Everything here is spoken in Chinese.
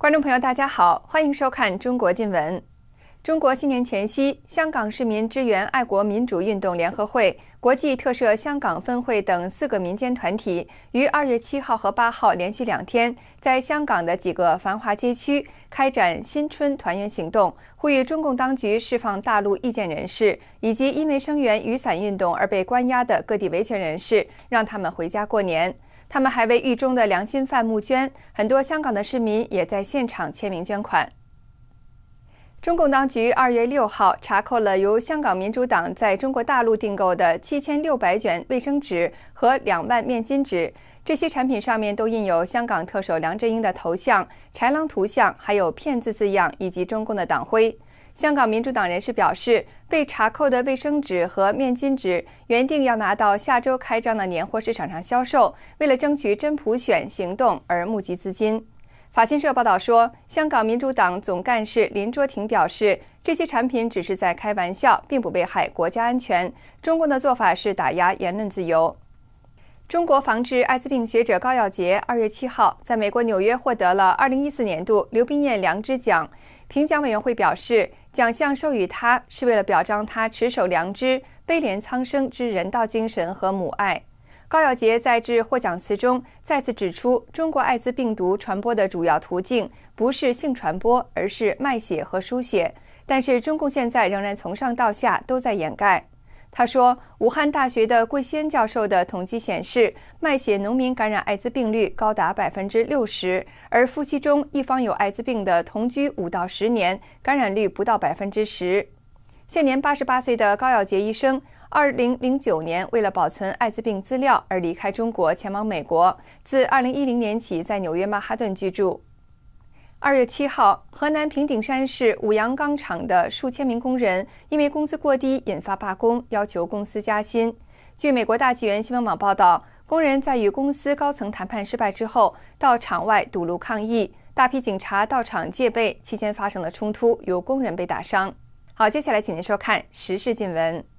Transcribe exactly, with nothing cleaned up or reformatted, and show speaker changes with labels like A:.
A: 观众朋友，大家好，欢迎收看《中国新闻》。中国新年前夕，香港市民支援爱国民主运动联合会、国际特赦香港分会等四个民间团体于二月七号和八号连续两天，在香港的几个繁华街区开展新春团圆行动，呼吁中共当局释放大陆意见人士以及因为声援雨伞运动而被关押的各地维权人士，让他们回家过年。他们还为狱中的良心犯募捐，很多香港的市民也在现场签名捐款。中共当局二月六号查扣了由香港民主党在中国大陆订购的七千六百卷卫生纸和两万面巾纸，这些产品上面都印有香港特首梁振英的头像、豺狼图像，还有骗子字样以及中共的党徽。香港民主党人士表示，被查扣的卫生纸和面巾纸原定要拿到下周开张的年货市场上销售，为了争取真普选行动而募集资金。法新社报道说，香港民主党总干事林卓廷表示，这些产品只是在开玩笑，并不危害国家安全。中共的做法是打压言论自由。中国防治艾滋病学者高耀洁二月七号在美国纽约获得了二零一四年度刘宾燕良知奖。评奖委员会表示，奖项授予他是为了表彰他持守良知、悲怜苍生之人道精神和母爱。高耀洁在致获奖词中再次指出，中国艾滋病毒传播的主要途径不是性传播，而是卖血和输血。但是中共现在仍然从上到下都在掩盖。他说，武汉大学的桂仙教授的统计显示，卖血农民感染艾滋病率高达百分之六十，而夫妻中一方有艾滋病的同居五到十年，感染率不到百分之十。现年八十八岁的高耀洁医生，二零零九年为了保存艾滋病资料而离开中国，前往美国，自二零一零年起在纽约曼哈顿居住。二月七号，河南平顶山市五羊钢厂的数千名工人因为工资过低引发罢工，要求公司加薪。据美国大纪元新闻网报道，工人在与公司高层谈判失败之后，到场外堵路抗议，大批警察到场戒备，期间发生了冲突，有工人被打伤。好，接下来请您收看时事新闻。